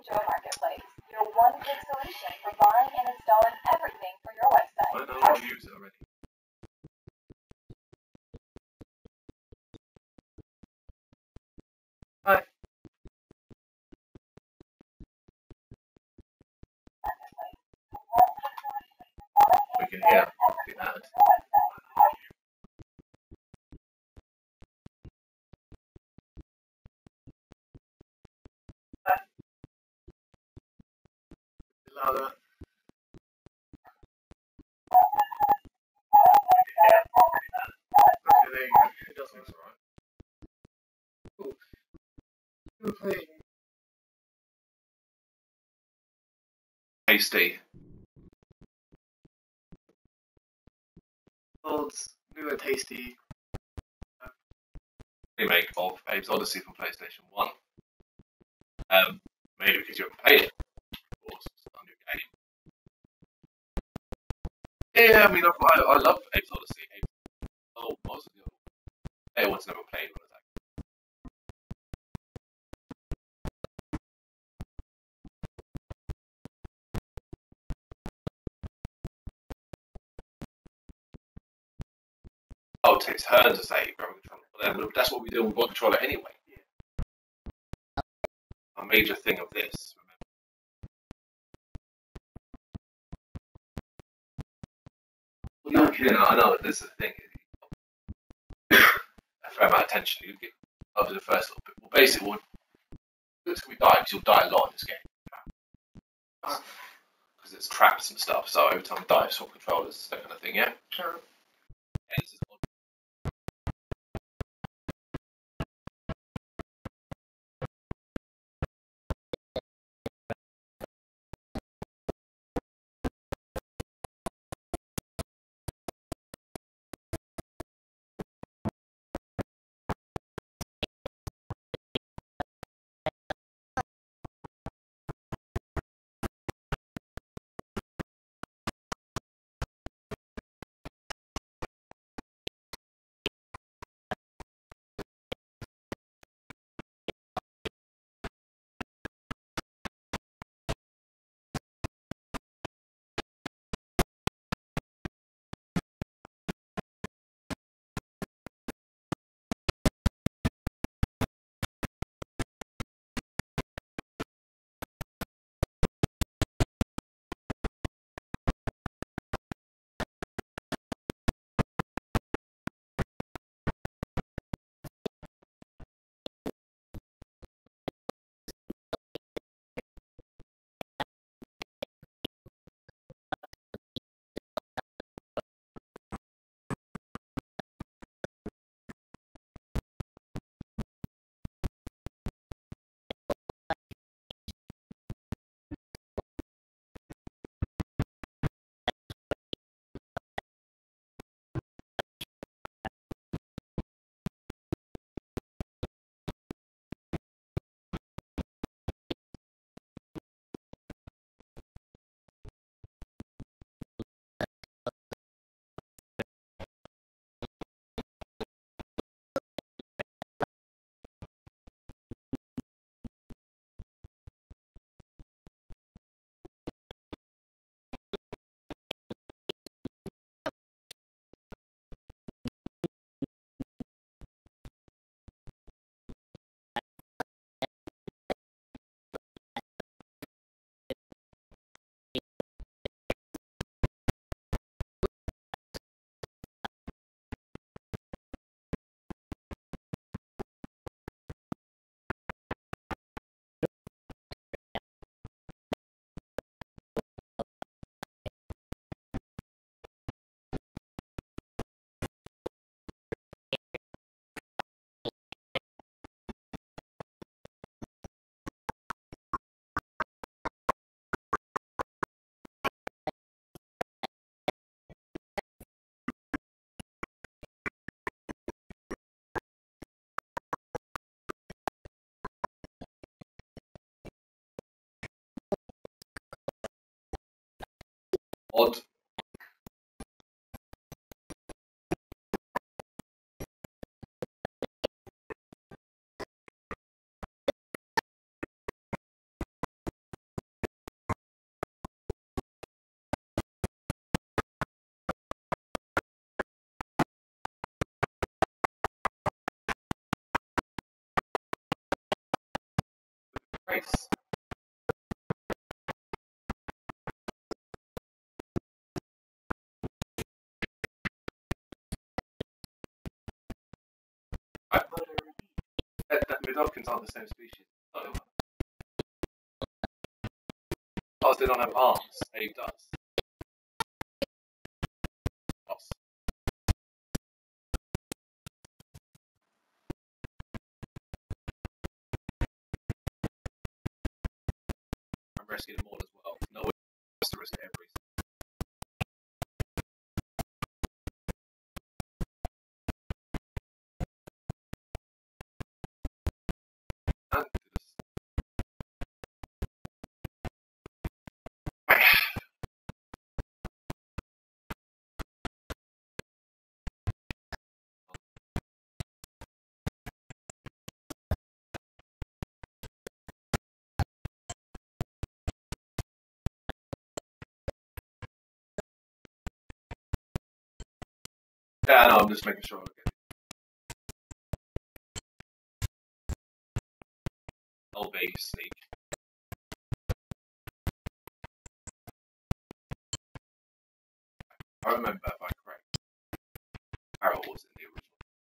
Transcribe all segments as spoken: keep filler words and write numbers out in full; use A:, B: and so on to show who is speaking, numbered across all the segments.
A: Joy Marketplace, your one-click solution for buying and installing everything for your website.
B: I know I'll use it already. Hi. We can hear the ad. Louder. Okay, there you go. It does look alright. Cool. We're playing Tasty. World's new and tasty uh, remake of Abe's Odyssey from PlayStation one. Um, maybe because you haven't played it. Of course, it's not a new game. Yeah, I mean, I, I love Abe's Odyssey. Abe's, oh, what was it? I always never played one of that. Oh, it takes turns to say grab a controller. But then that's what we do with one controller anyway. Yeah. A major thing of this. Well, no kidding. I know this is the thing. A fair amount of attention you get after the first little bit. Well, basically, what it's we die because you'll die a lot in this game. Because it's traps and stuff. So every time you die, swap controllers, that kind of thing. Yeah. Sure. Odd. Nice. Right. That, that Midokins aren't the same species. Oh, Ours, they don't have arms. Abe does. Boss. I'm rescuing them all as well. No one has to risk everything. And just... Yeah, no, I'm just making sure I get it. Old baby sneak. I remember if I'm correct. Harold was in the original.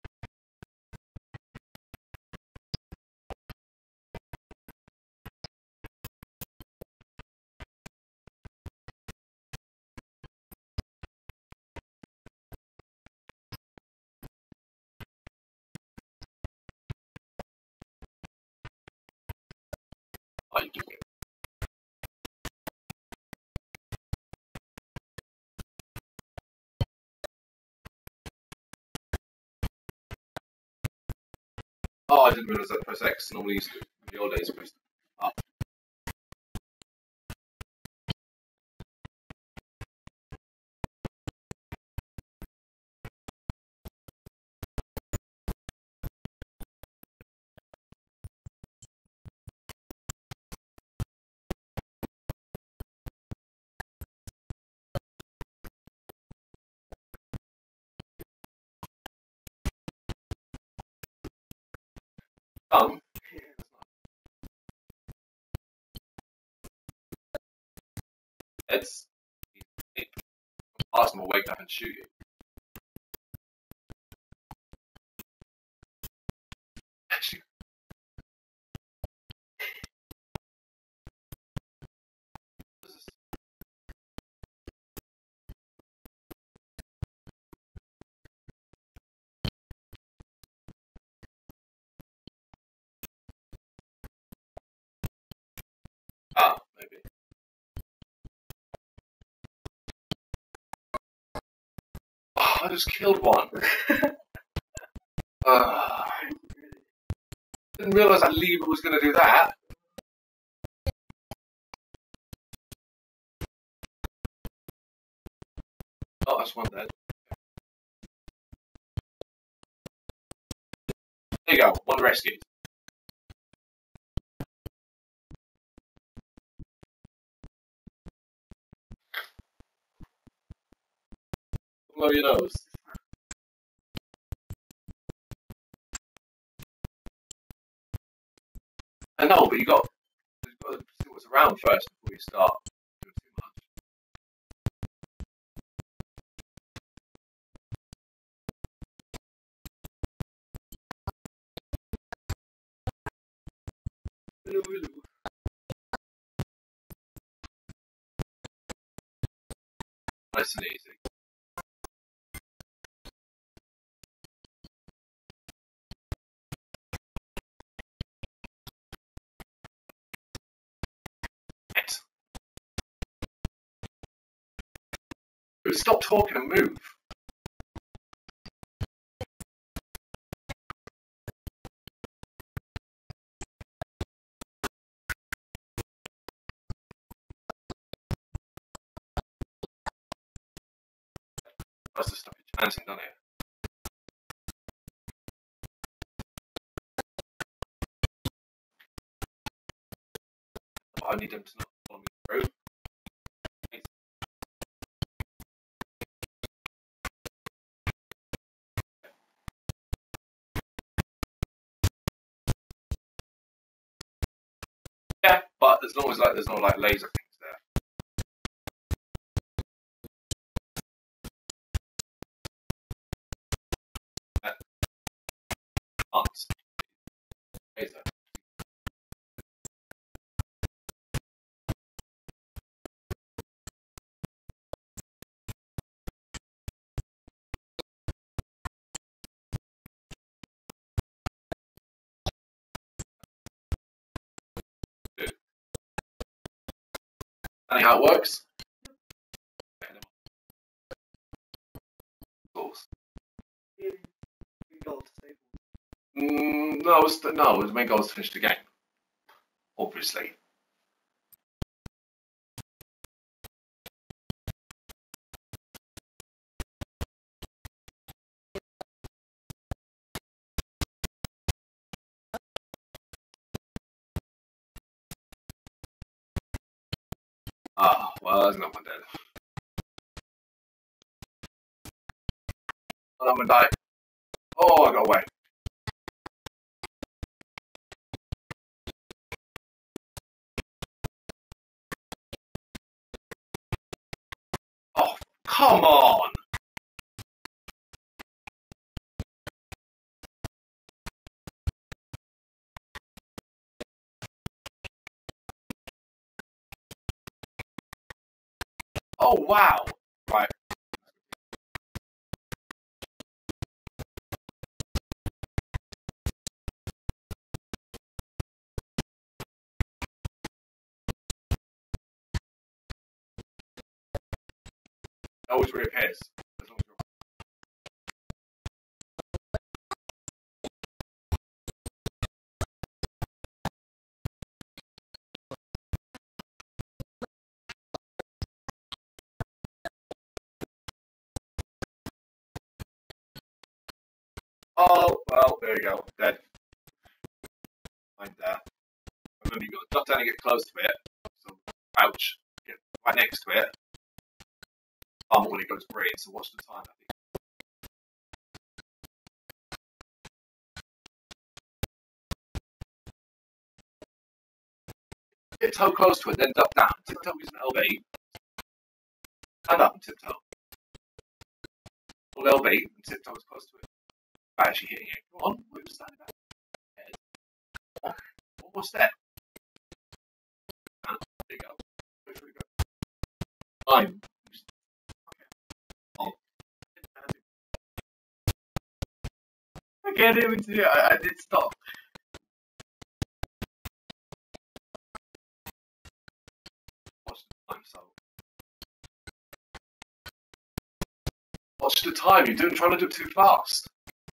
B: Oh, you do it. Oh, I didn't realise that press X normally used to. In the old days, press up. Um, it's. It, ask him to wake up and shoot you. Actually. Ah, maybe. Oh, I just killed one. uh, didn't realise that lever was going to do that. Oh, that's one dead. There you go, one rescued. Blow your nose. I know, but you got, you've got to see what's around first before you start doing too much. Hello, hello. Nice and easy. Stop talking and move. That's the stuff you're chanting, doesn't it? I need them to not follow me through. as long as like there's no like laser things there. Uh, Months. Laser. Any how it works? Mm, no, it was the, no, the main goal was to finish the game. Obviously. Ah, oh, well, there's no one dead. Oh, I'm gonna die. Oh, I got away. Oh, come on! Oh, wow! Right. It always reappears. As long as you're... Oh, well, there you go. Dead. Mind that. Remember, you've got to duck down and get close to it. So, ouch. Get right next to it. Um, when it goes green, so watch the time, I think. Get toe close to it, then duck down. Tiptoe using L B. Stand up and tiptoe. Hold L B and tiptoe as close to it. By actually hitting it. Go on, move standing back. Head. Almost there. And there you go. Wait for it to go. I'm. Oh. I can't even do it. I, I did stop. Watch the time, so. Watch the time. You're doing, trying to do it too fast.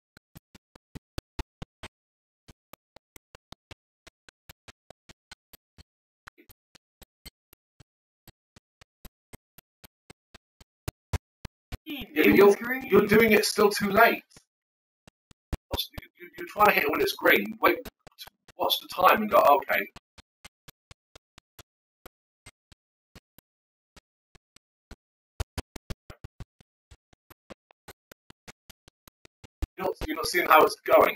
B: Yeah, you're, you're doing it still too late. You're trying to hit it when it's green. Wait, watch the time and go, okay. You're not, you're not seeing how it's going.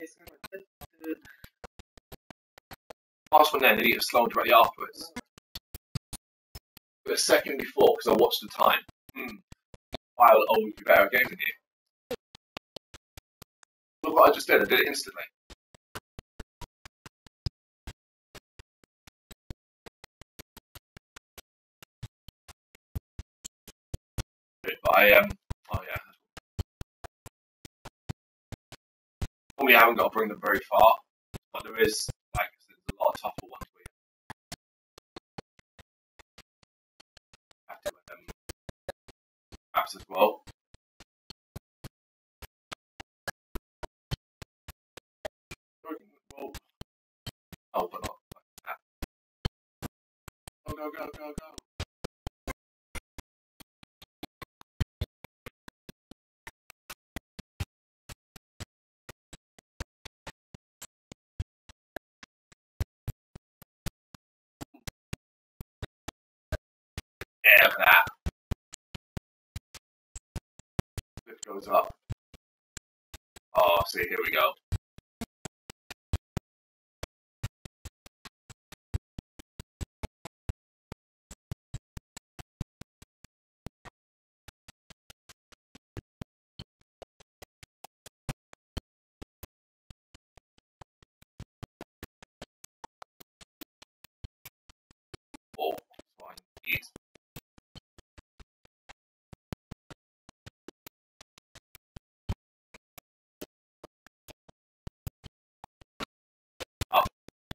B: Last one then, then you get slow directly afterwards. But a second before, because I watched the time. Hmm. I'll always be better at games than you. Look what I just did, I did it instantly. But I, um, oh yeah. Normally I haven't got to bring them very far, but there is, like, there's a lot of tougher ones where you have to let them perhaps as well. Well, oh, but not like that. Go, go, go, go, go. Yeah, that. It goes up. Oh, see, here we go. Eat. Up.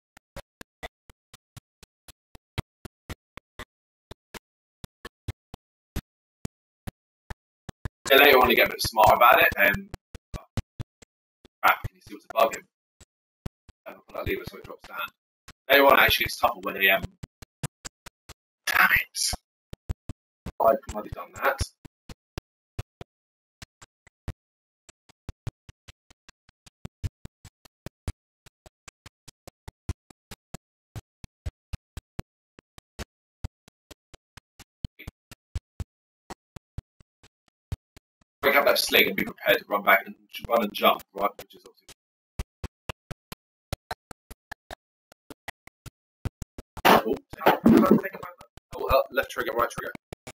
B: Then later on, you get a bit smart about it, and crap, can you see what's above him? And I'll put that lever so it drops down. Later on, actually, it's tougher when they um. Damn it! I've bloody done that. Break up that sling and be prepared to run back and run and jump, right? Which is obviously. Oh, take a moment. Oh, uh, left trigger, right trigger.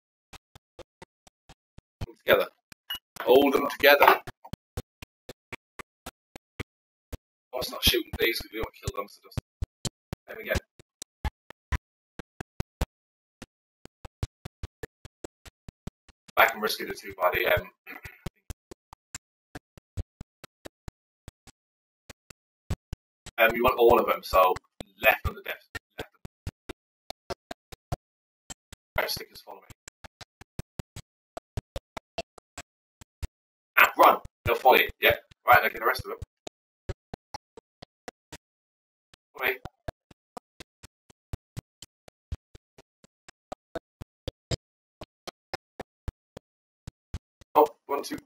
B: All together. Hold them together. Oh, it's not shooting these because we don't want to kill them, so just. There we go. Back and rescue the two by the um. Um, you want all of them, so left on the desk. Left. Right, stickers follow me. And run! They'll follow you. Yeah. Right, okay, the rest of them. Follow me. Oh, one, two.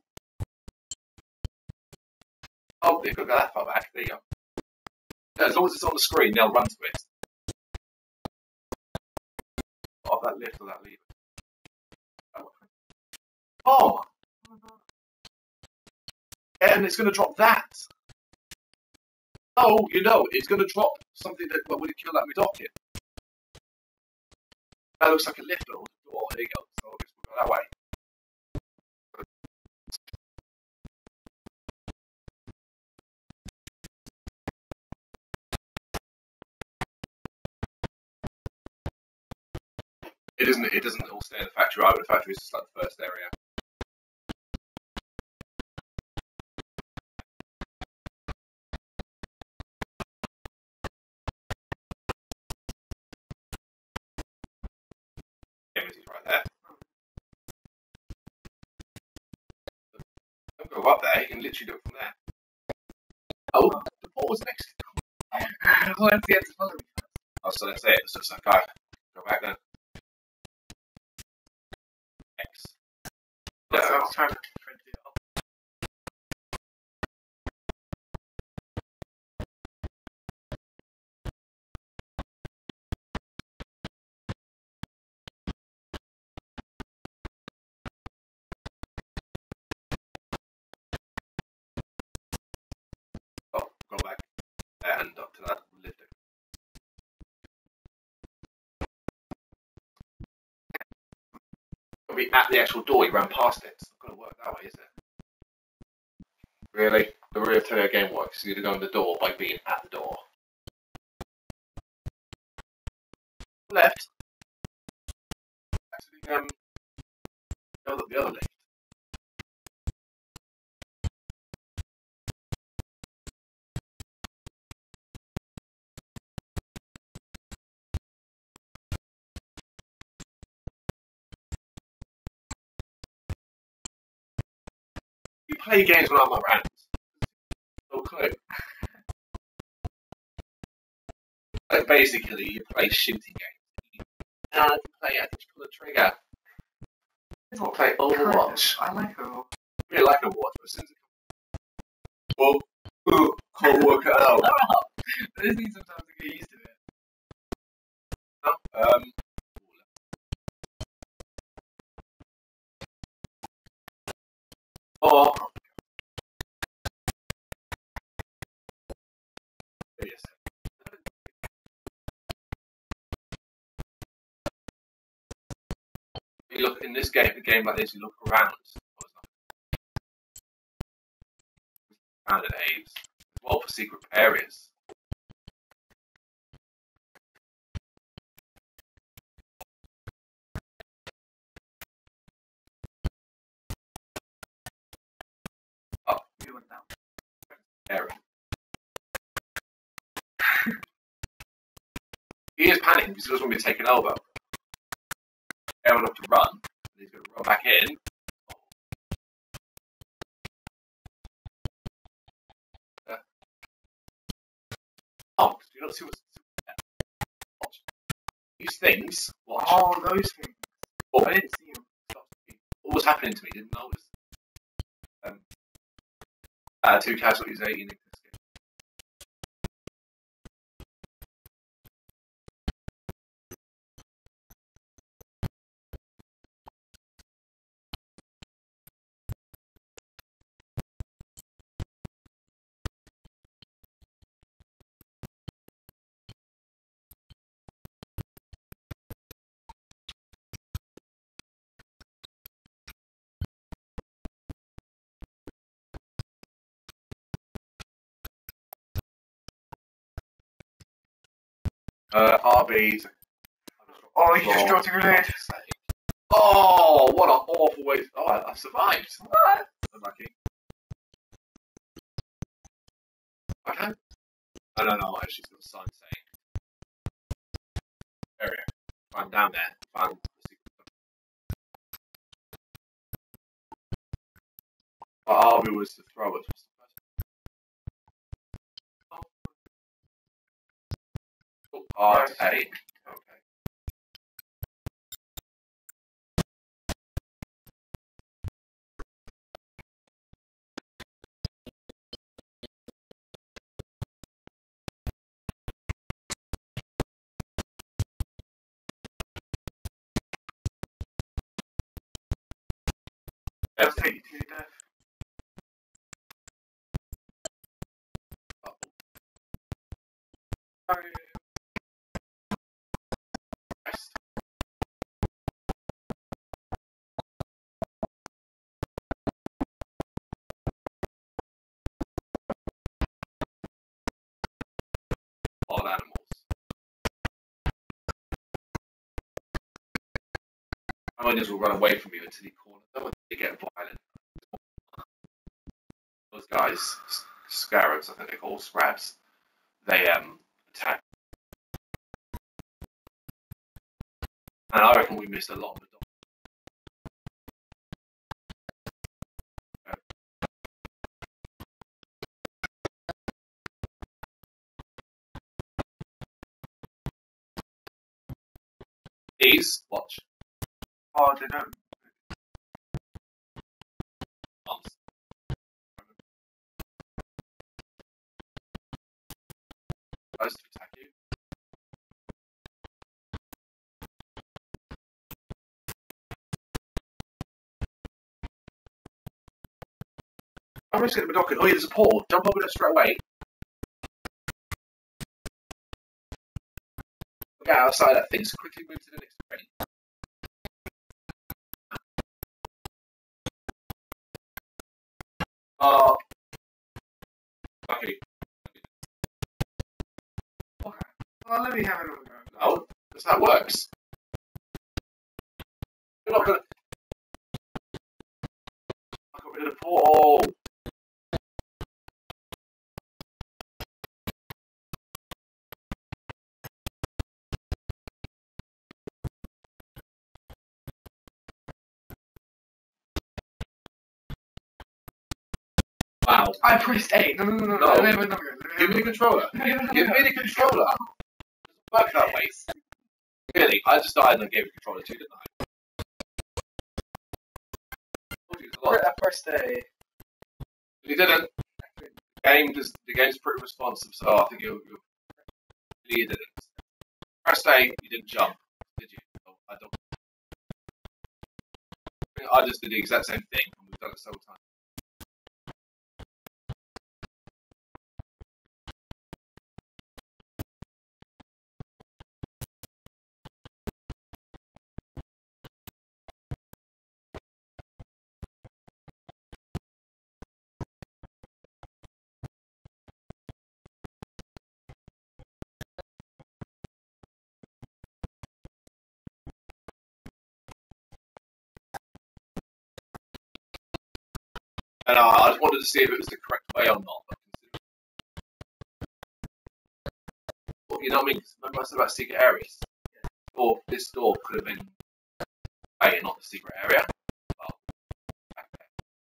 B: Oh, they've got to go that far back. There you go. As long as it's on the screen, they'll run to it. Off that lift or that lever. Oh! And it's going to drop that. Oh, you know, it's going to drop something that well, would it kill that Midokin? That looks like a lift or a door. There you go. So I guess we'll go that way. It isn't. It doesn't all stay in the factory. Right, but the factory is just like the first area. Emity's right there. Don't go up there. You can literally do it from there. Oh, the ball was next.
C: Who has yet to follow me?
B: Oh, so that's it. It's just like, guy. Go back then. X.
C: Yeah, so I was trying to print it up.
B: Oh, go back and up to that lift. It'll be at the actual door. You ran past it. It's not going to work that way, is it? Really? The rear Teleo game works. You either go in the door by being at the door. Left. Actually, um, go up the other lift. You play games when I'm not around. No clue. Like basically, you play shooting games. And you play, I think you pull the trigger. You don't play Overwatch.
C: I like Overwatch.
B: You like Overwatch, but since it comes. Well, uh, can't work it out.
C: I just need some time to get used to it.
B: Um. Or. Yes. You look in this game, a game like this, you look around. Around at aids. Well, for secret areas.
C: went down.
B: Aaron. He is panicking because he doesn't want to be taken over. Aaron will have to run. And he's going to run back in. Yeah. Oh, do you not see what's... Watch. These things... Watch.
C: Oh, those things.
B: Oh,
C: I didn't see them.
B: what was happening to me? Didn't notice. Um, uh, two casualties, eighteen. Uh, R B's.
C: Oh, you just dropped a grenade.
B: Oh, what an awful way. Oh, I, I survived. What? Unlucky. Okay. I don't know. Actually, it's got a sign saying. Area. I'm down there. Found the secret. But R B was to throw it. Oh, R A. Okay.
C: I'll take you to your death.
B: Rest. All animals. Miners will run away from you until you corner them and they get violent. Those guys, scarabs, I think they're called scrabs, they um attack. And I reckon we missed a lot of the These, watch.
C: Oh, they don't.
B: Arms. Tries to attack you. I'm just going to be knocking. Oh, yeah, there's a portal. Jump over there straight away. Get outside that thing, so quickly move to the next train. Oh. Okay.
C: Okay. Well, let me have another go.
B: No, that's how it works. You're not gonna. I got rid of the portal. Wow.
C: I pressed A. No, no, no, no.
B: No.
C: Let me have another go. Let me
B: Give me the
C: have
B: controller.
C: another go.
B: Give me the controller. It doesn't work that way. Really, I just died and I gave the controller to you, didn't I? Told you, it's a lot.
C: I pressed A.
B: You didn't. The game does, the game's pretty responsive, so I think you you didn't. Press A, you didn't jump, did you? No, I don't. I just did the exact same thing, and we've done it several times. And uh, I just wanted to see if it was the correct way or not. But, you know what I mean? Remember I said about secret areas? Or this door could have been way, not the secret area. Well, okay.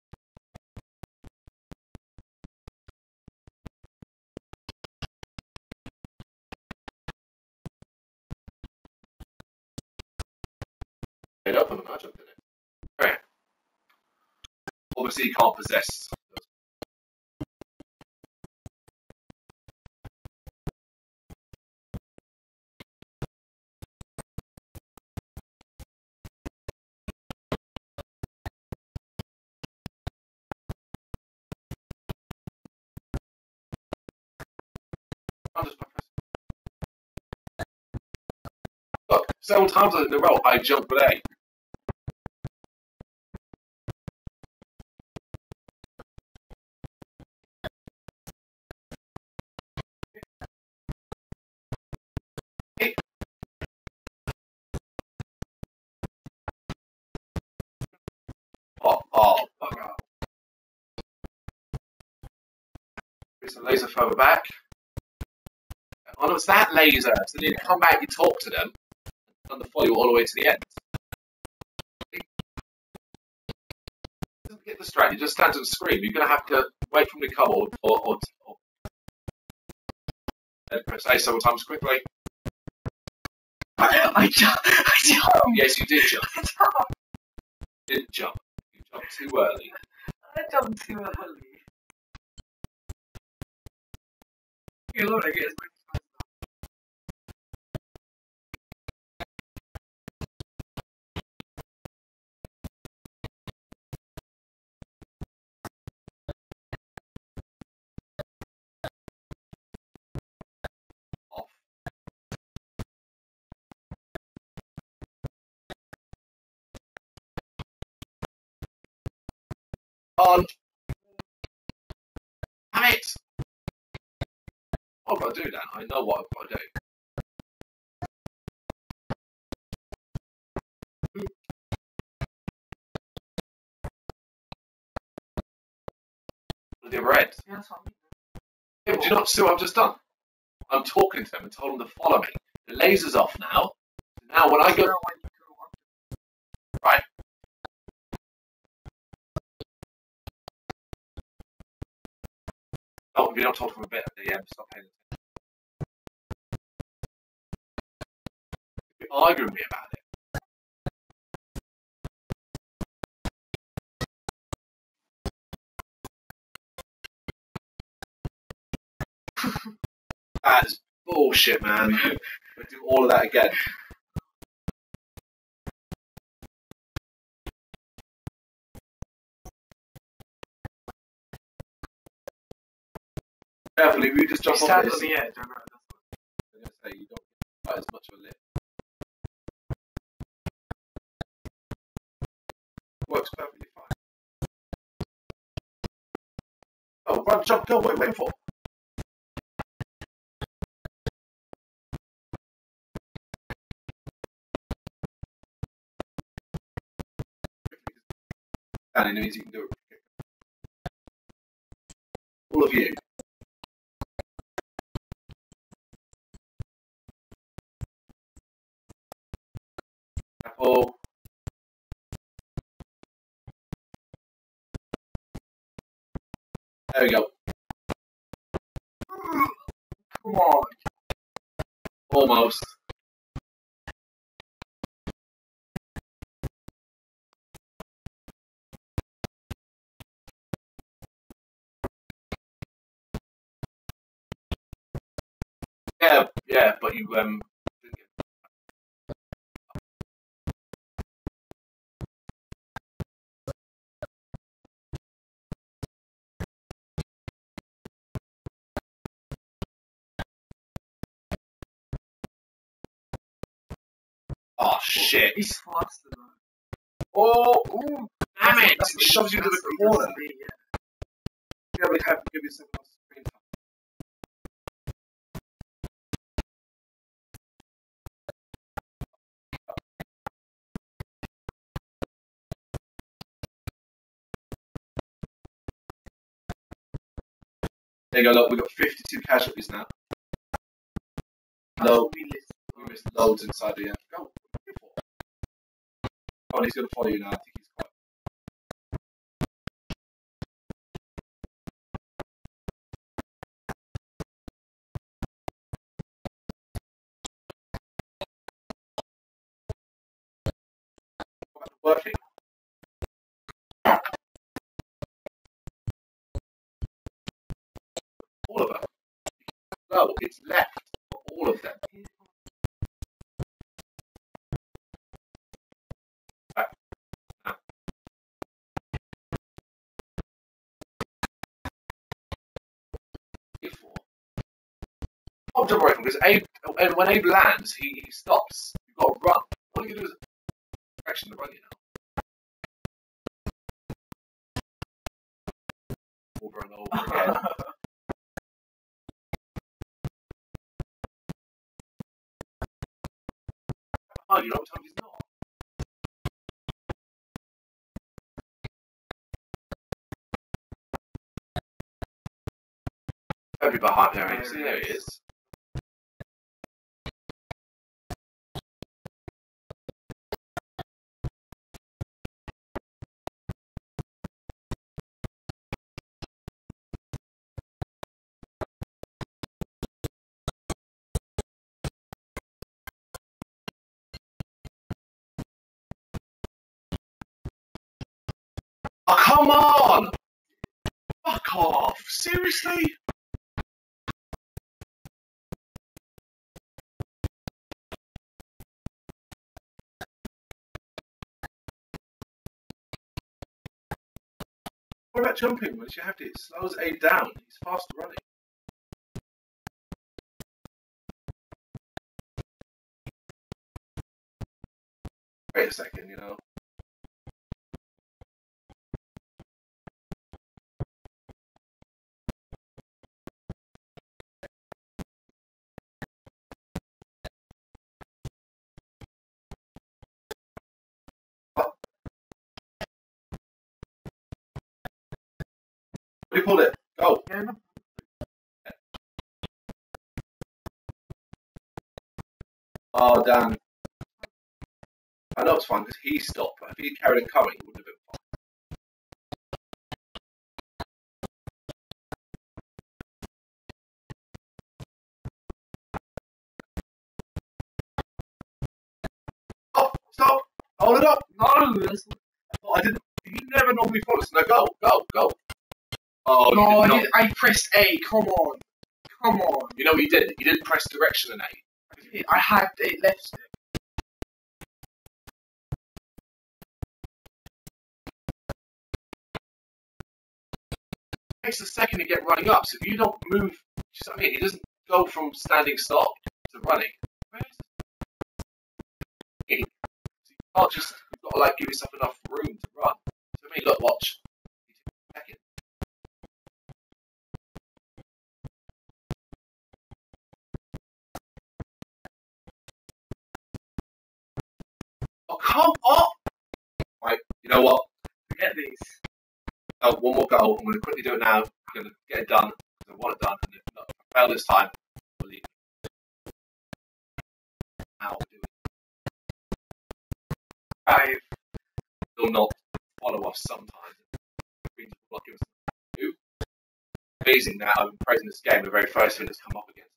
B: It opened and I jumped in it. Okay. Obviously, you can't possess. I'm just Look, several times in a row, I jumped with A. Oh, oh, bugger. There's a laser further back. Oh no, it's that laser. So then you come back, you talk to them, and they follow you all the way to the end. Don't get distracted, just stand and scream. You're going to have to wait for them to come or, or, or, or and press A several times quickly.
C: I jumped. I jumped.
B: Yes, you did jump.
C: I jumped.
B: You didn't jump. You jumped too early.
C: I jumped too early. You look like it's
B: Off. On. Damn it! What have I got to do, Dan? I know what I've got to do. The other end.
C: Yeah, that's what I mean.
B: Yeah, but do you not see what I've just done? I'm talking to them and told them to follow me. The laser's off now. Now when I go... Right. Oh, if you're not talking for a bit, yeah, stop paying attention. You're arguing with me about it. That's bullshit, man. We'll do all of that again. Carefully, we just jump
C: You
B: off
C: stand
B: this.
C: on the edge, I know.
B: I'm going to say you don't get quite as much of a lift. Works perfectly fine. Oh, run, jump, go, what are you waiting for? And it means you can do it. All of you. Apple. There we go.
C: Come on.
B: Almost. Yeah, yeah, but you um didn't get Oh shit.
C: He's faster though.
B: Oh ooh, damn it!
C: That's
B: It
C: what he-
B: shoves you to
C: that's
B: the
C: what he does
B: corner.
C: to me, yeah.
B: Yeah, we have to give yourself a screen time. There you go, look, we've got fifty-two casualties now. No, we missed loads inside the end. Go. Oh, and he's going to follow you now. I think he's quite. Working. All of them. No, it's left for all of them. Right. Now. Oh, don't worry, because Abe, and when Abe lands, he, he stops. You've got to run. All you can do is direction to run, you know. Over and over again. Oh, you know what time he's not. Don't be behind there, Abe. See, there he is. Oh, come on! Fuck off! Seriously? What about jumping? Once you have to, it slows Abe down. He's fast running. Wait a second, you know. What do you pull it? Go.
C: Yeah.
B: Oh, damn. I know it's fine because he stopped, but if he carried on coming, it wouldn't have been fine. Oh, stop! Hold it up!
C: No, that's
B: Oh, I didn't. He never normally follows. No, go, go, go. Oh, you
C: no,
B: did
C: I,
B: not.
C: did, I pressed A. Come on, come on.
B: You know what he did? He didn't press direction and A.
C: I had it left.
B: It takes a second to get running up, so if you don't move, you know what I mean? He doesn't go from standing stop to running. Where is he? So you can't just, you've got to like give yourself enough room to run. So I mean, look, watch. Second. Oh, come on! Right, you know what?
C: Forget these.
B: Oh, one more goal. I'm going to quickly do it now. I'm going to get it done. I want it done. And if not, if I fail this time, believe me. How we do it.
C: Five.
B: They'll not follow us sometimes. It will give us Ooh. Amazing that I've been praising this game, the very first thing that's come up against.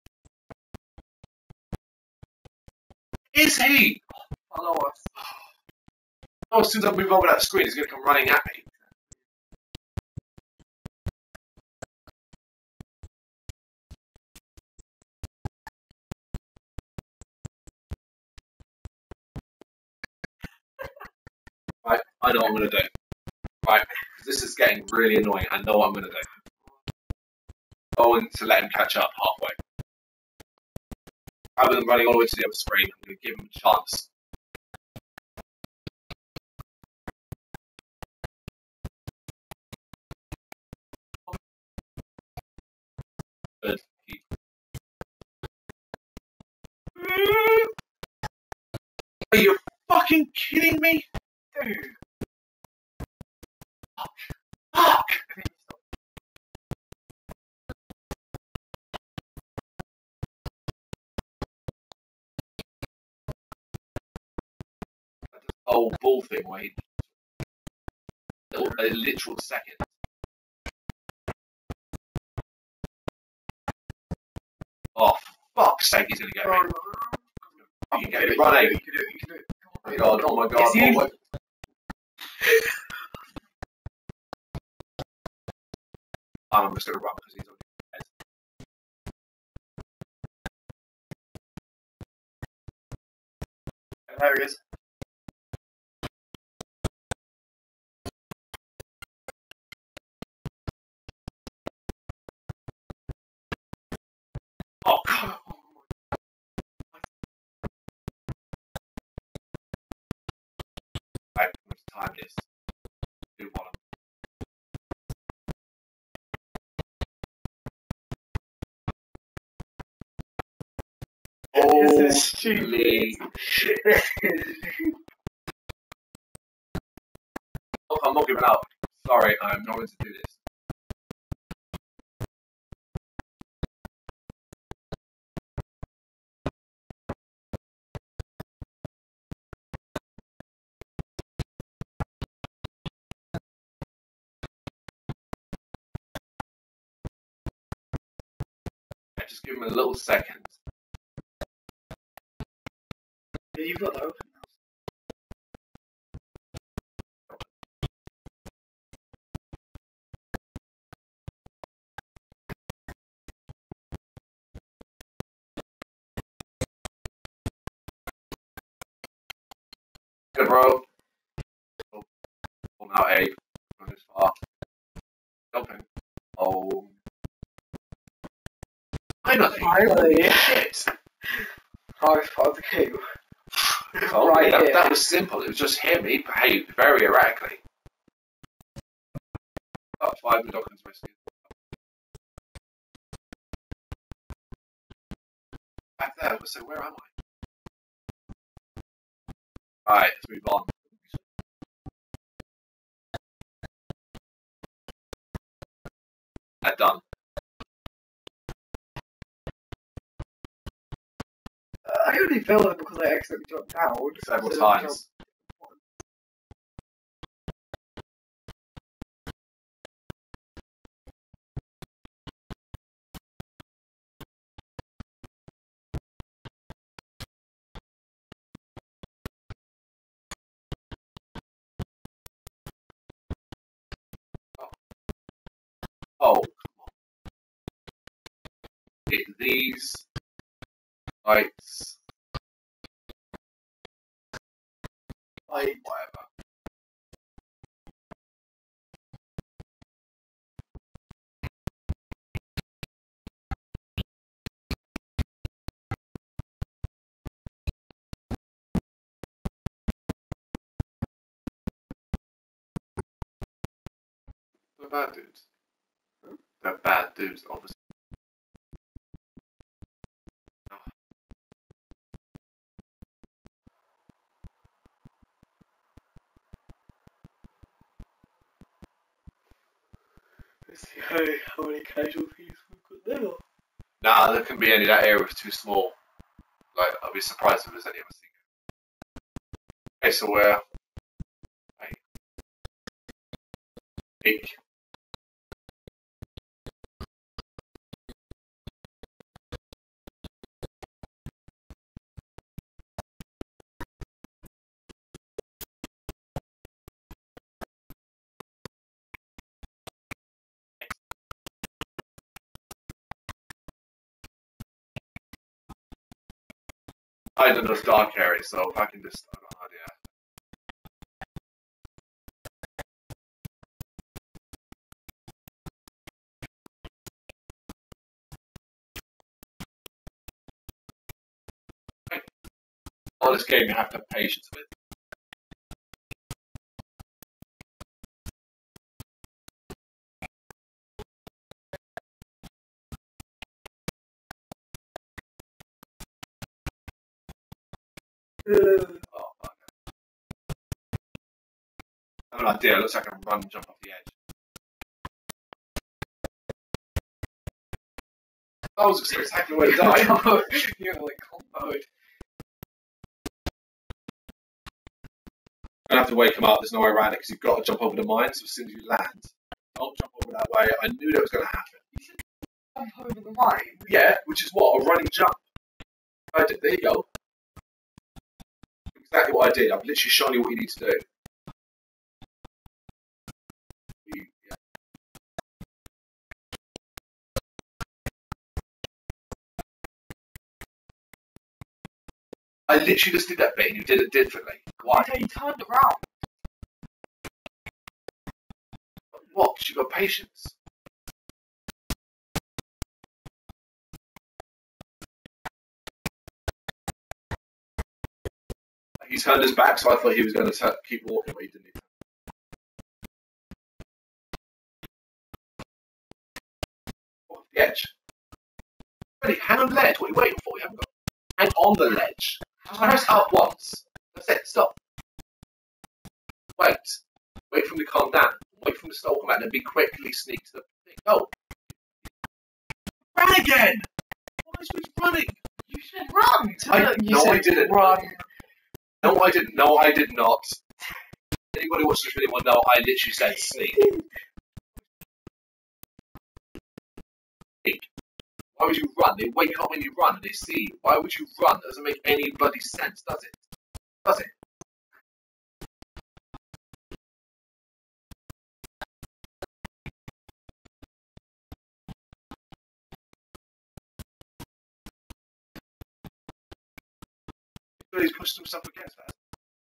B: Is he?
C: Follow us.
B: Oh, as soon as I move over that screen, he's going to come running at me. Right, I know what I'm going to do. Right, this is getting really annoying. I know what I'm going to do. Going to let him catch up halfway. Rather than running all the way to the other screen, I'm going to give him a chance. Good. Are you fucking kidding me?
C: Dude.
B: Fuck! whole ball thing where he a, a literal second. Oh, for fuck's sake, he's gonna get me.
C: I
B: You can get me running.
C: You can do it. You can do it.
B: Oh my god! Oh my god!
C: It's
B: Oh
C: you.
B: my... I'm just gonna run because he's on his head.
C: There he is.
B: Oh god! Right, let's time this. Do one.
C: This
B: Holy
C: is stupid.
B: shit! Look, I'm not giving up. Sorry, I'm not going to do this. I just give him a little second.
C: Yeah, you've got that open now.
B: Good, bro. Oh, oh now Abe. Not this far. Open. Oh. Finally.
C: Finally.
B: Shit.
C: Oh, it's part of the game.
B: Oh,
C: Right
B: that,
C: here.
B: that was simple. It was just him. He behaved very erratically. About five Mudokons rescued. Back there. So where am I? Alright, let's move on. That done.
C: Uh, I only fell there because I accidentally jumped down.
B: Several
C: So I
B: times. Oh, come on. It, these lights,
C: Like,
B: whatever. They're bad dudes.
C: Hmm?
B: They're bad dudes, obviously.
C: let's see how, how many casualties we've got now.
B: Nah, there couldn't be any. That area was too small. Like, I'd be surprised if there's any of us. Okay, so we're. Hey. Eight. I don't know dark areas, so if I can just. I don't know, idea. On this game, you have to have patience with.
C: Uh,
B: Oh, fuck. I have an idea. It looks like I can run and jump off the edge. That was exactly where to die.
C: You're like comboed.
B: have to wake him up. There's no way around it because you've got to jump over the mine. So as soon as you land, don't jump over that way. I knew that was going to happen.
C: You should jump over the mine.
B: Yeah, which is what? A running jump. I did. There you go. Exactly what I did. I've literally shown you what you need to do. You, yeah. I literally just did that bit and you did it differently. Why?
C: Until you turned around.
B: Watch, you've got patience. He turned his back, so I thought he was going to keep walking, but he didn't. Off the edge. Ready, hang on the ledge. What are you waiting for? You haven't got. Hang on the ledge. Just press up once. That's it. Stop. Wait. Wait for him to calm down. Wait for him to start walking back, and then be quickly sneak to the thing. Go. Run again. Why is he running?
C: You should run.
B: I,
C: you
B: no,
C: said
B: I didn't.
C: Run.
B: No, I didn't. No, I did not. Anybody who watches this video will know I literally said sneak. Sneak. Why would you run? They wake up when you run and they see you. Why would you run? That doesn't make any bloody sense, does it? Does it? He's pushed himself against that.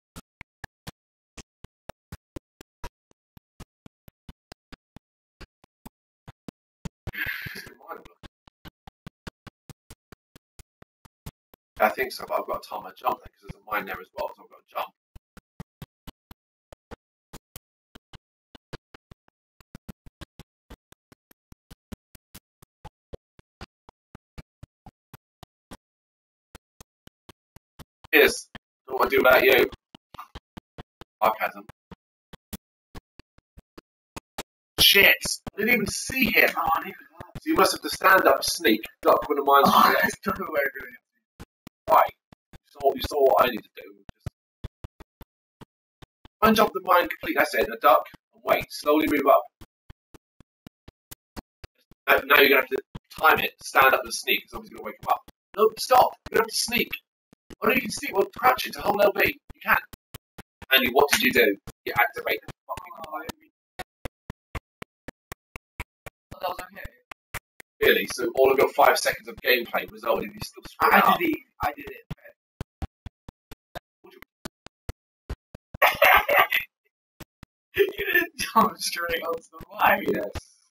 B: I think so, but I've got to time my jump because there's a mine there as well, so I've got to jump. Yes. What do I do about you? Sarcasm. Shit! I didn't even see him.
C: Oh, I didn't even
B: So you must have to stand up, sneak, duck when the mine's
C: oh,
B: there.
C: that's not the way of doing it.
B: Right. You saw, you saw what I need to do. Just try and jump the mine completely. That's it. And a duck and wait. Slowly move up. Now, now you're gonna have to time it. Stand up and sneak. Somebody's gonna wake him up. No, stop. You're gonna have to sneak. Oh no, you can sneak while crouching to hold L B. You can. And you, what did you do? You activate the fucking mine.
C: Oh, that was okay.
B: Really? So all of your five seconds of gameplay resulted in you still screwing
C: I
B: up.
C: did it. I did it. You didn't jump straight onto the mine.
B: Yes.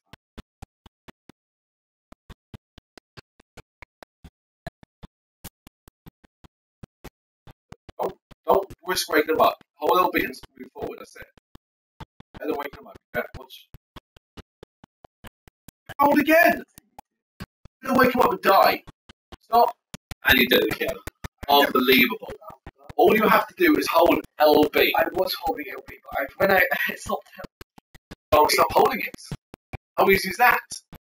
B: Don't, don't risk waking them up. Hold L B and move forward, that's it. And then wake them up. Yeah, watch. Hold again! You're gonna wake them up and die. Stop. And you did it again. Unbelievable. All you have to do is hold L B.
C: I was holding L B, but I, when I stopped,
B: Don't stop holding it. How easy is that?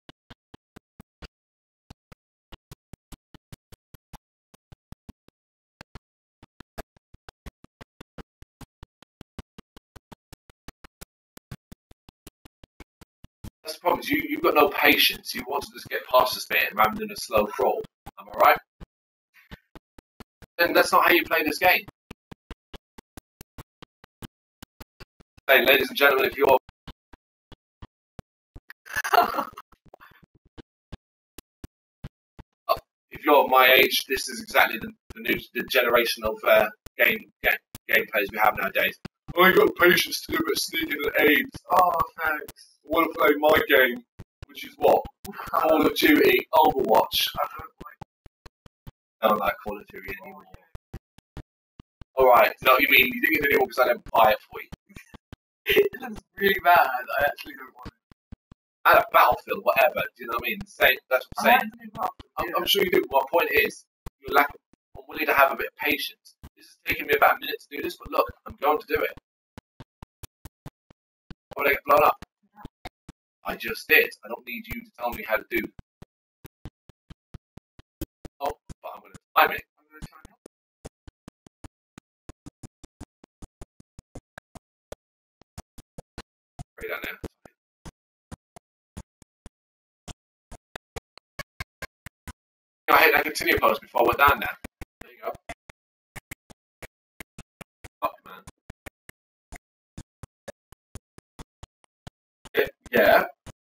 B: That's the problem. Is you, you've got no patience. You want to just get past this bit rather than a slow crawl. Am I right? Then that's not how you play this game. Hey, ladies and gentlemen, if you're if you're of my age, this is exactly the, the new the generation of uh, game, game game players we have nowadays. I ain't got patience to do a bit of sneaking and aids.
C: oh, thanks.
B: I want to play my game, which is what? Call of Duty, Overwatch.
C: I don't like
B: I don't like Call of Duty anymore. Alright, no, you mean you didn't get anymore because I didn't buy it for you.
C: it looks really bad. I actually don't want it.
B: At a Battlefield, whatever, do you know what I mean? Same, that's what I'm
C: I
B: saying.
C: like the new Battlefield,
B: I'm,
C: yeah.
B: I'm sure you do. My point is, you're lack of, I'm willing to have a bit of patience. This is taking me about a minute to do this, but look, I'm going to do it. Why would I get blown up? I just did. I don't need you to tell me how to do. Oh, but I'm going to time it.
C: I'm gonna try now.
B: down there. I hit that continue post before I went down there. There you go. Fuck, man. Yeah. Yeah.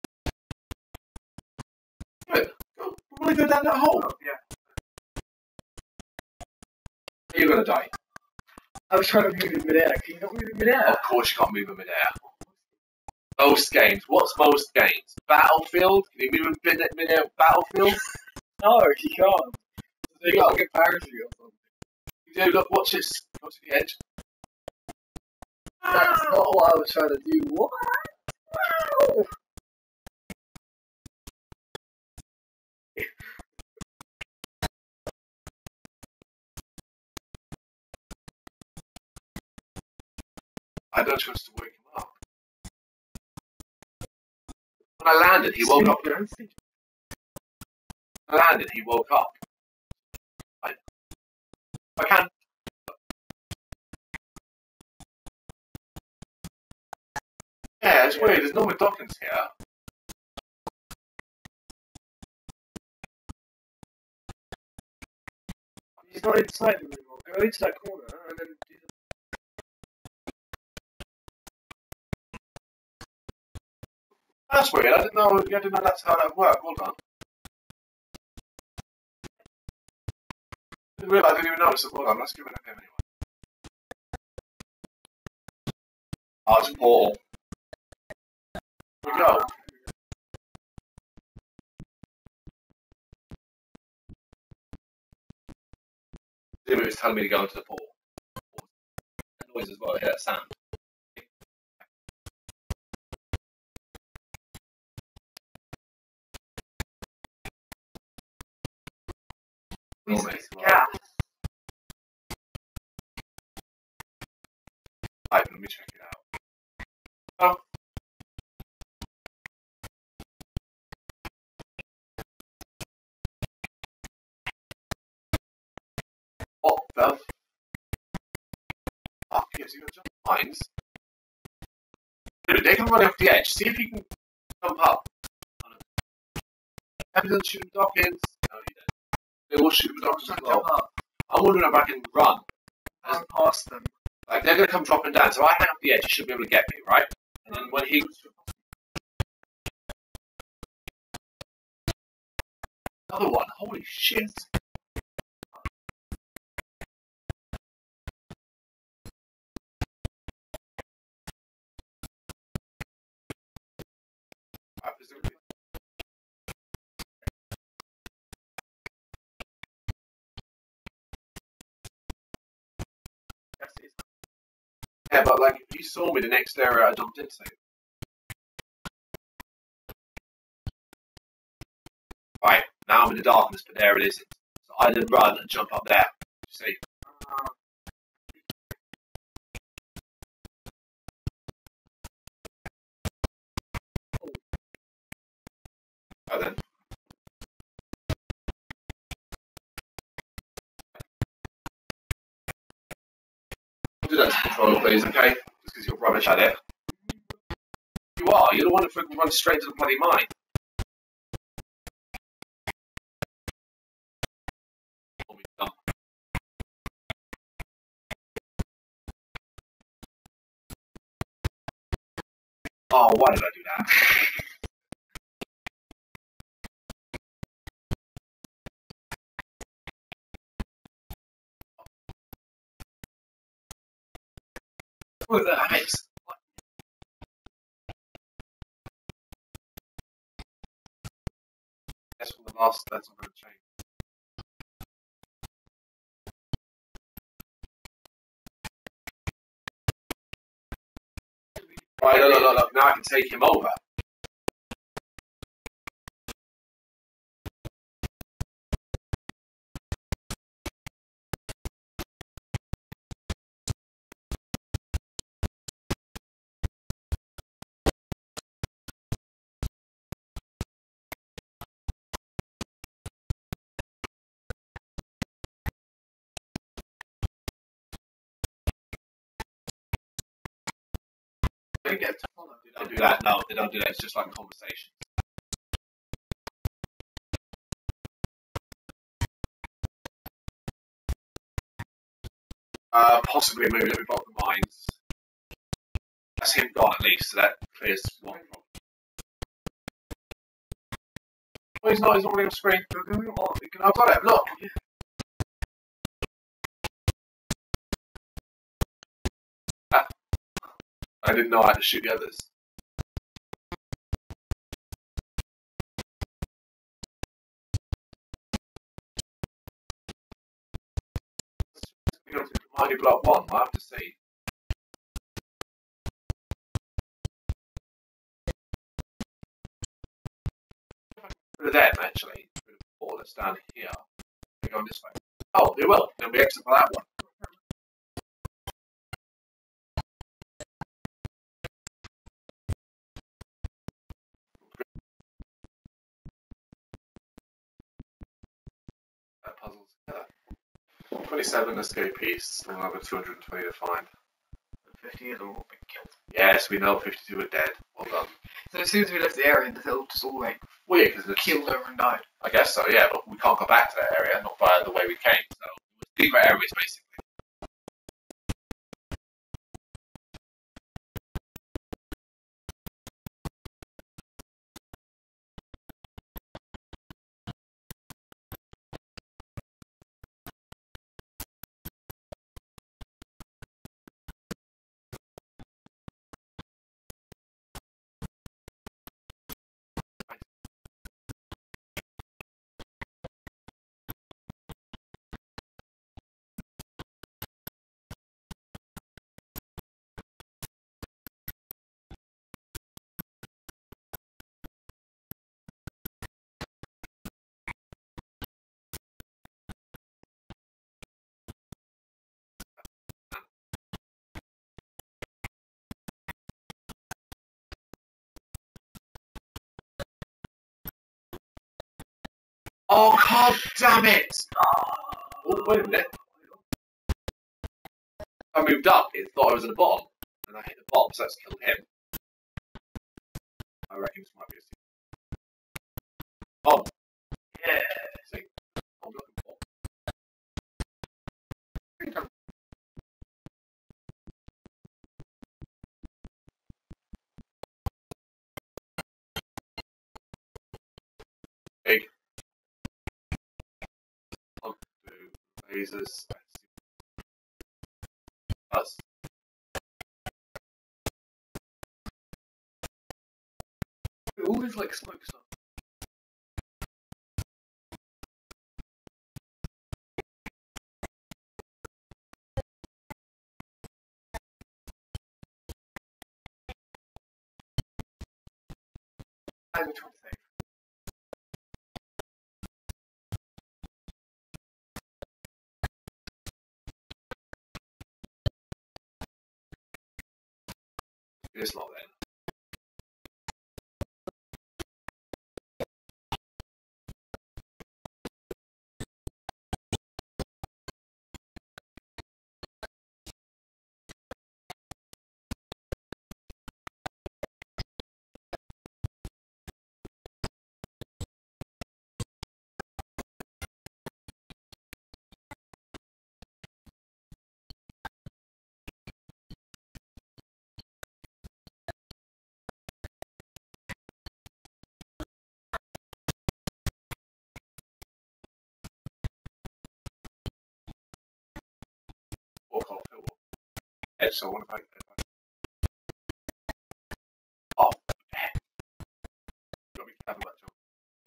B: Good. Go. I want to go down that hole.
C: Oh, yeah.
B: You're gonna die.
C: I was trying to move in midair. Can you not move in midair?
B: Of course you can't move in midair. Most games. What's most games? Battlefield? Can you move in midair? Battlefield?
C: No, you can't. They got like a parachute or something.
B: You do, look, watch this. Go to the edge.
C: That's not what I was trying to do. What? Wow!
B: I had no choice to wake him up. When I landed, he woke up. When I landed, he woke up. I, I can't. Yeah, it's weird. There's no more Dawkins here.
C: He's not inside the room. Go into that corner and then do the...
B: That's weird. I didn't know. I didn't know that's how that worked. Hold on. I didn't realise. I didn't even notice it. Hold on. Let's give it a name anyway. Oh, it's a portal. Here we go. It was telling me to go into the portal. That noise as well. I hear that sound. Oh, mate.
C: Yeah.
B: Right, let me check it out. Oh. What the fuck is he gonna jump lines? Dude, they can run off the edge. See if you can jump up. Evidence shooting Dawkins. No, you don't. They will shoot Dawkins as well. I'm wondering if I can run.
C: I'm past them.
B: Like, they're gonna come dropping down, so I hang off the edge, you should be able to get me, right? And then when he... Another one, holy shit! Right, presumably. Yeah, but like, if you saw me the next area I jumped into. Right, now I'm in the darkness, but there it isn't. So I then run and jump up there. You see? Oh, then. Do that to controller, please, okay? Just because you're rubbish at it. You are. You're the one that freaking runs straight to the bloody mine. Oh, why did I do that? What was that? Alex? What? That's from the last. That's not going to change. Right, look, look, look, look. Now I can take him over. They get to follow. They don't do that. No, they don't do that. It's just like conversation. Uh, possibly a move that we block the mines. That's him gone at least, so that clears one problem. Well, he's not. He's not really on screen. I've got it. Look. Ah. I didn't know I had to shoot the others. Mighty block one. I have to see. Rid of them actually. Rid of the ball that's down here. They're going this way. Oh, they will. They'll be exit for that one. That puzzle's together. twenty-seven escape piece. We'll have a two hundred twenty to find.
C: fifty of them all been killed.
B: Yes, we know fifty-two are dead. Well done.
C: So as soon as we left the area, they'll just all like
B: Well, yeah, because
C: killed over and died.
B: I guess so, yeah, but we can't go back to that area, not via the way we came. So, secret areas, basically. Oh, god damn it! Oh, wait a minute. I moved up, it thought I was at the bottom, and I hit the bottom, so that's killed him. I reckon this might be a secret. Oh! Yeah! See? I'm looking for. Big. One, two, lasers. Us.
C: All this like smoke stuff. As we're trying to save.
B: It's not then. Or can't feel what. Ed, so what if I. Oh, heck. Got me careful about John.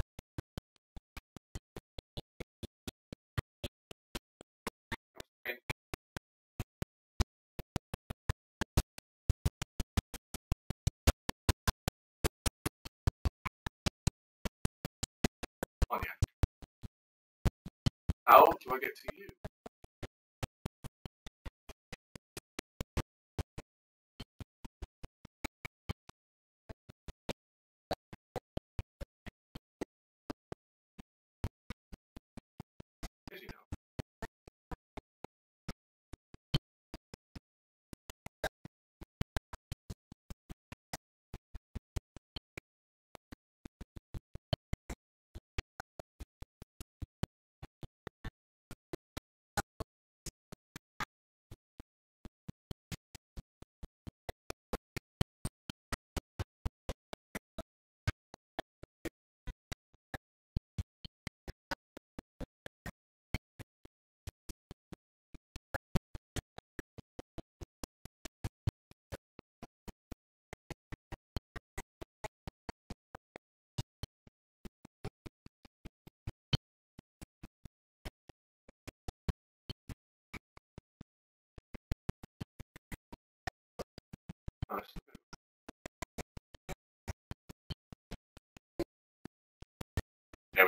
B: Oh, yeah. How do I get to you? Did you know?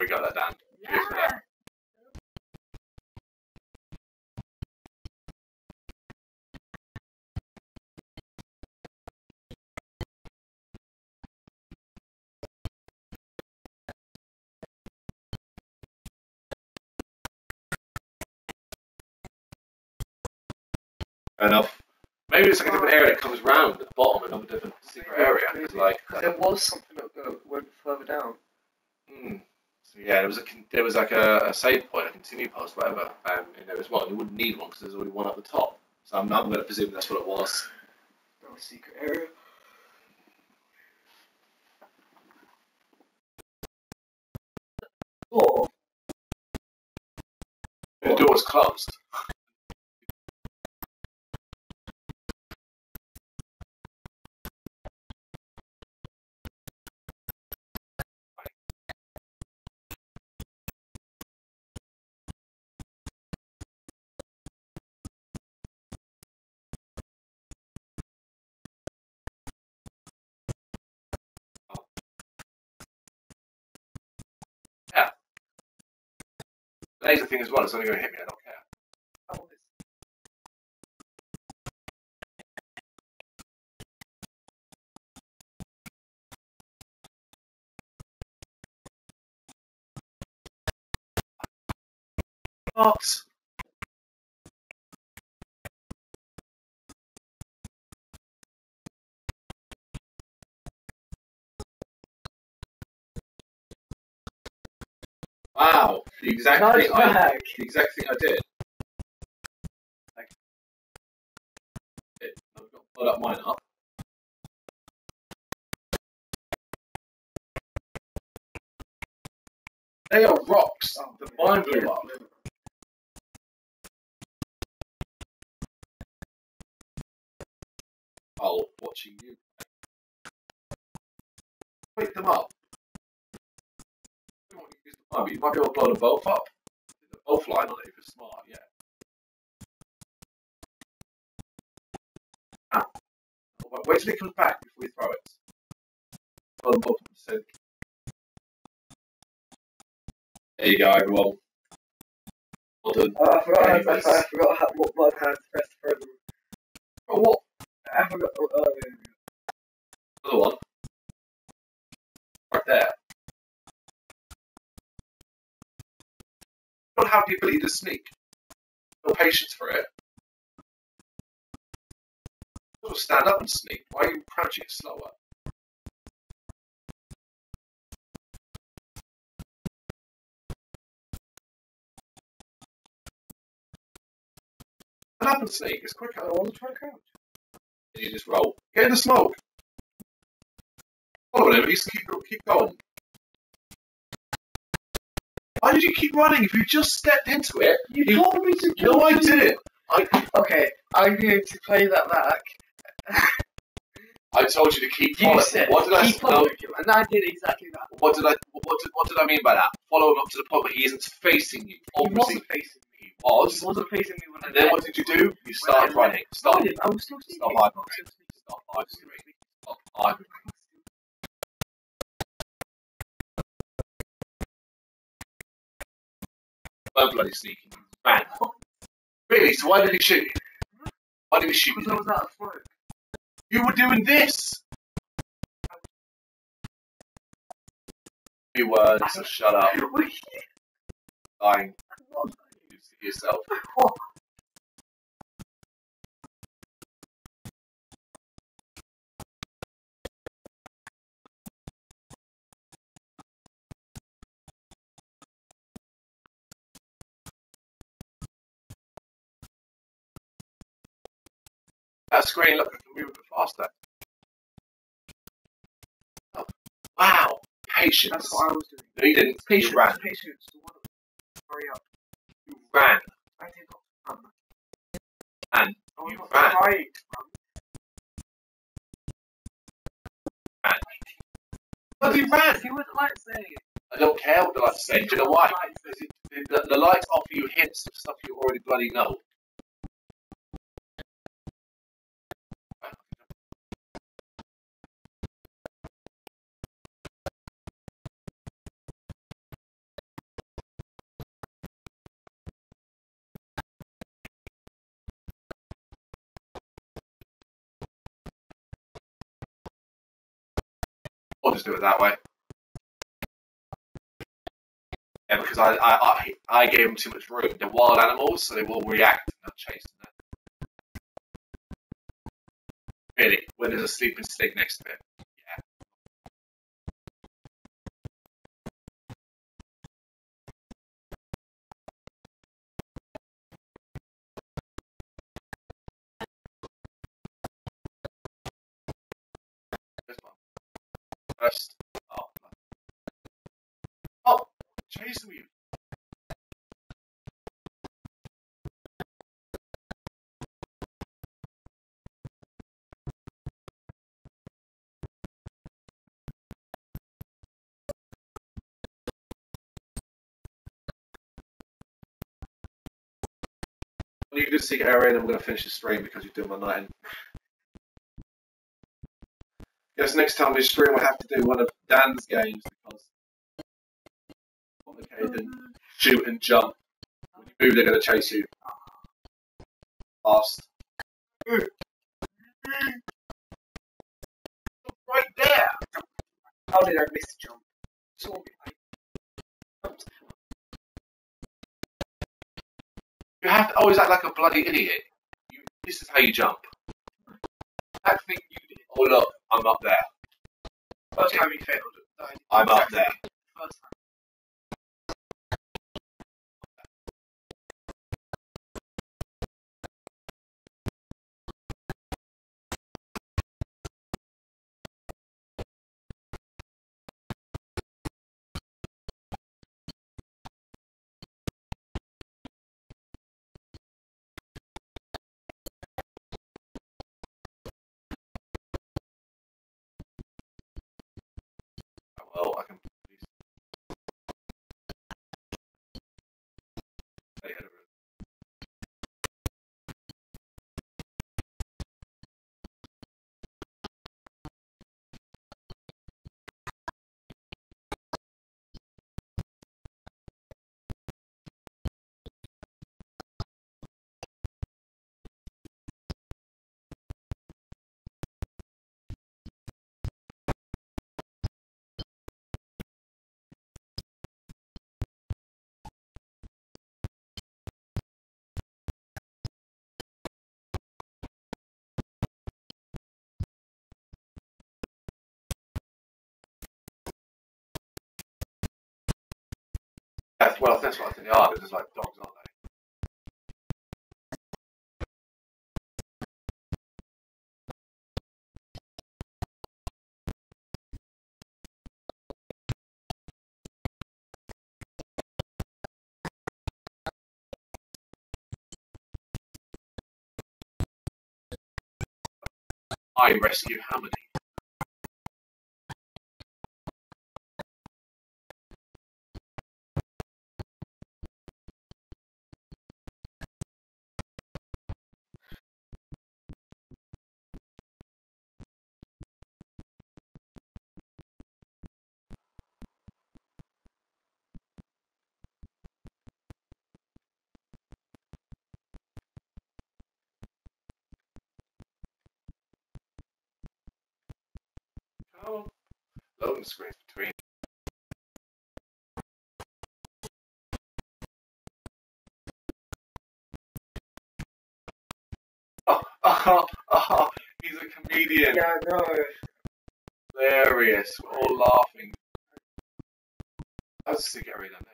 B: we got that down. Cheers for that. Fair enough. Maybe it's like a different area that comes round at the bottom, another different secret area. It's like,
C: Because there was something that go, went further down.
B: hmm. So yeah, there was a con- there was like a, a save point, a continue post, whatever, um, and there was one. You wouldn't need one because there's already one at the top. So I'm, I'm going to presume that's what it was.
C: No secret area.
B: Or the door was closed. Yeah. Laser thing as well. It's only going to hit me. I don't care.
C: Oh, it's
B: What? Wow, the exact
C: Nice
B: thing I
C: bag.
B: the exact thing I did. Like, it, I've got to pull up mine up. They are rocks.
C: Oh,
B: The mine blew up. Oh, watching you. Wake them up. You want to use the mine, but you might be able to blow them both up. They're both lying on it if you're smart, yeah. Ah. Wait till it comes back before you throw it. Blow them both up at the same. There you go, everyone. Well done.
C: Oh, I forgot. I, I,
B: Anyways.
C: I forgot how, what button I had to press to throw them.
B: Oh, what?
C: I forgot. Oh, oh, yeah, yeah.
B: Another one. Right there. You don't have the ability to sneak. No patience for it. You don't stand up and sneak. Why are you crouching slower? Stand up and sneak. It's quicker. I want to try to crouch. And you just roll. Get in the smoke. Follow him. He's keep keep going. Why did you keep running if you just stepped into it?
C: You
B: You-
C: told me to.
B: No, I didn't. I
C: Okay, I'm going to play that back.
B: I told you to keep
C: You
B: following.
C: said
B: What did I
C: keep
B: no,
C: following him, and I did exactly that.
B: What did I what did, what did I mean by that? Follow him up to the point where he isn't facing you.
C: He
B: Obviously,
C: wasn't facing me.
B: he was.
C: He wasn't facing me when I
B: And then
C: left.
B: what did you do? You started
C: When I
B: running.
C: left.
B: Stop.
C: I didn't. I was still
B: Stop
C: sneaking.
B: arguing.
C: I was still sneaking.
B: Stop arguing. Stop arguing. Don't bloody sneaking. Man. Really? So why did he shoot you? Why did he shoot
C: Because I
B: you?
C: was out of smoke.
B: You were doing this. Few words. So shut up.
C: Wait,
B: Lying.
C: what?
B: You see yourself.
C: What?
B: That screen, look, I can move a bit faster. Oh. Wow. Patience.
C: That's what I was doing.
B: No, you didn't.
C: Patience.
B: You ran.
C: Patience. The one. Hurry up.
B: You ran.
C: I did not run.
B: And
C: I was
B: you
C: not
B: ran.
C: trying to run.
B: Ran. But you ran.
C: See what the lights say.
B: I don't care what the lights say. Do you know why? Because it, the, the, the lights offer you hints of stuff you already bloody know. I'll just do it that way. Yeah, because I, I, I, I gave them too much room. They're wild animals, so they will react and not chase them. Really, when there's a sleeping snake next to it. Yeah. This one. First. Oh. Oh! Chasing you. You can just see area and I'm going to finish the stream because you're doing my night. Guess next time we stream we'll have to do one of Dan's games because complicated shoot and jump. When you move they're going to chase you. Fast. Right there!
C: How did I miss the jump? Saw me, mate.
B: You have to always act like a bloody idiot. You, this is how you jump.
C: That thing you did.
B: Oh look, I'm up there.
C: First time you failed.
B: I'm up there.
C: First time.
B: Well, I can. Stay ahead of it. That's, well, that's what I think they are. They're just like dogs, aren't they? I rescue how many? Oh, loading screens between. Oh, oh, oh, he's a comedian.
C: Yeah, no.
B: Hilarious. We're all laughing. Let's see, get rid of that.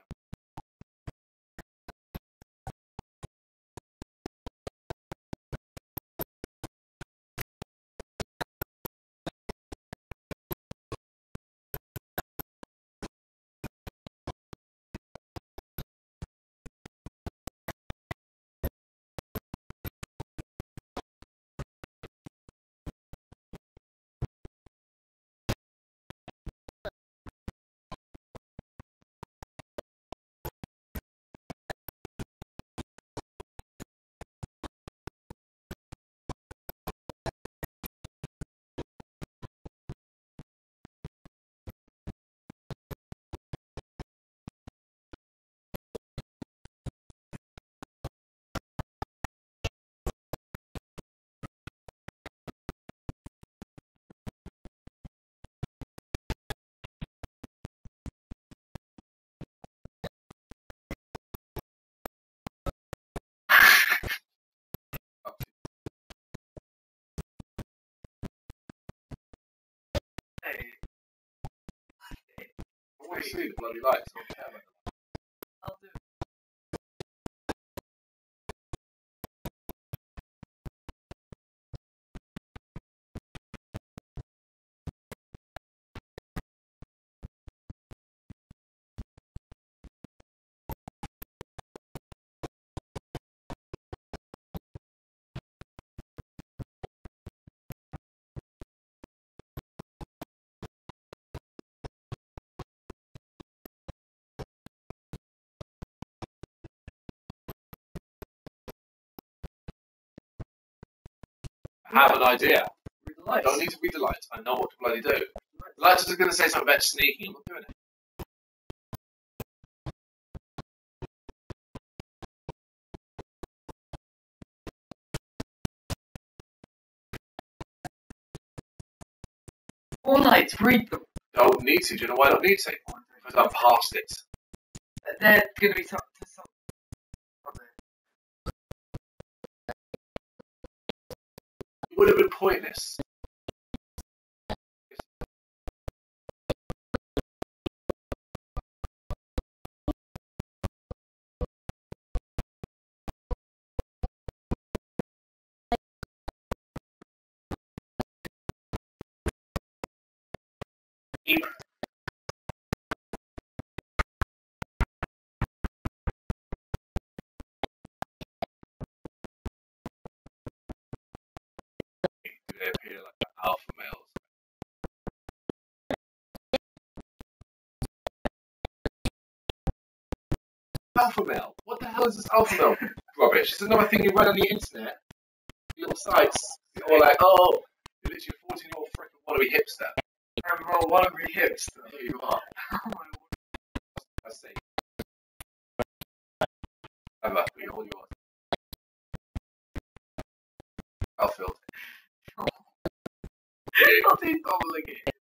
B: can see the bloody lights. I don't care about them.
C: I'll do it.
B: I have an idea.
C: Read the
B: I
C: lights.
B: don't need to read the lights. I know what to bloody do. The lights are going to say something about sneaking. I'm not doing it.
C: All lights, read them.
B: Don't need to. Do you know why I don't need to? Because I'm past it.
C: They're going to be some. some
B: It would have been pointless. Keep. Do they appear like the alpha males? Alpha male? What the hell is this alpha male rubbish? It's another thing you read on the internet. Little sites. You're all like, oh, you're literally a fourteen year old freaking wannabe hipster.
C: I'm a wannabe hipster.
B: Here you are. I see. Emma, we all yours. Alfield.
C: Nothing complicated.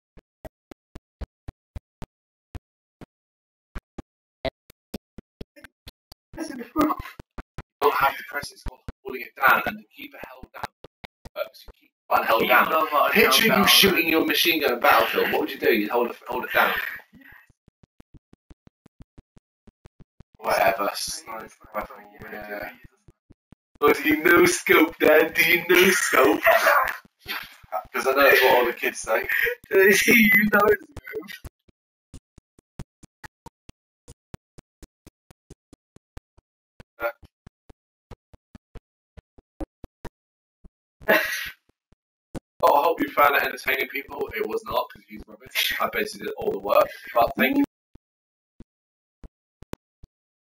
B: You don't have to press it, it's called holding it down and to keep it held down. Uh, so you keep one held
C: Keep
B: down.
C: them held
B: Picture
C: down.
B: you shooting your machine gun at Battlefield. What would you do? You'd hold it, hold it down. Whatever. Sniper rifle, yeah. Oh, do you know scope, Dad? Do you know scope? Because I know that's what all the kids say.
C: you know it's
B: Oh, I hope you found it entertaining, people. It was not, because he's rubbish. I basically did all the work. But thank you